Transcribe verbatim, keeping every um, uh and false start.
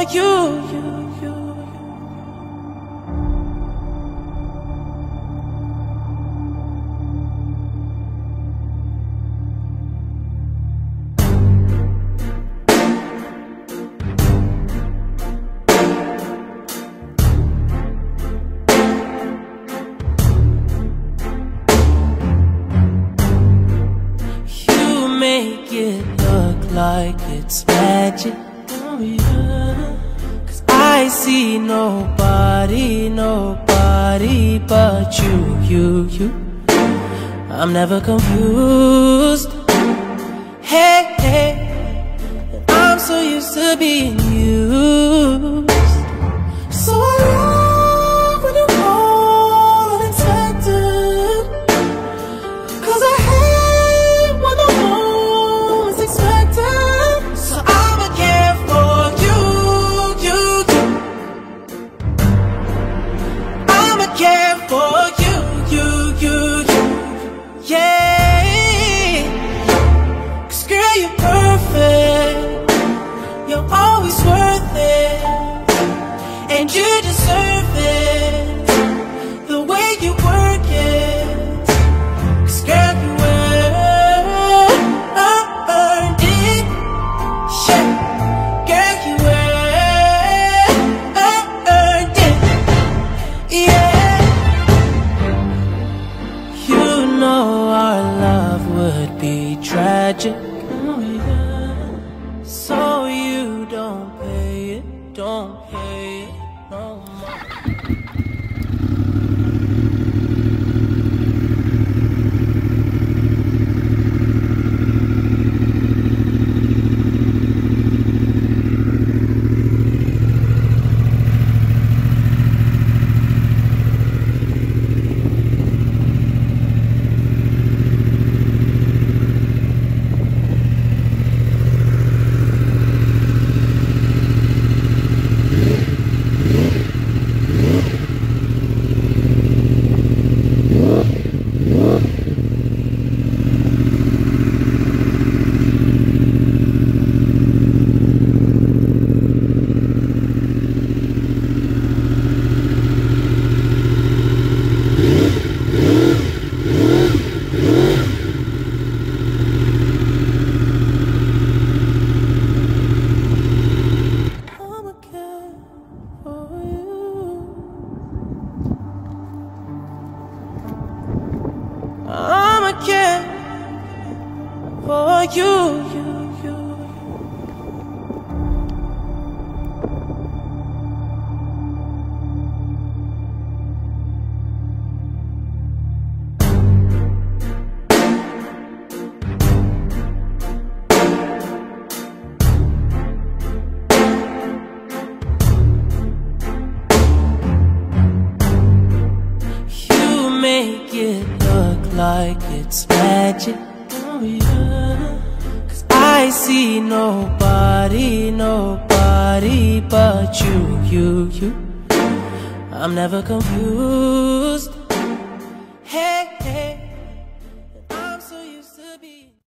you. Make it look like it's magic, oh yeah. Cause I see nobody, nobody but you, you, you. I'm never confused. Hey, hey, I'm so used to being used. So I love when you call unexpected, cause I hate when the moment's expected. So I'ma care for you, you, you. I'ma care for you, you, you, you. Yeah, cause girl, you're perfect. You're always worth it, and you deserve it, the way you work it. Cause girl, you earned it. Yeah, girl, you earned it. Yeah, you know our love would be tragic, oh yeah. So you don't pay it, don't pay it no more. I'ma care for you, you, you. You make it look like it's magic, oh yeah. Cause I see nobody, nobody but you, you, you. I'm never confused.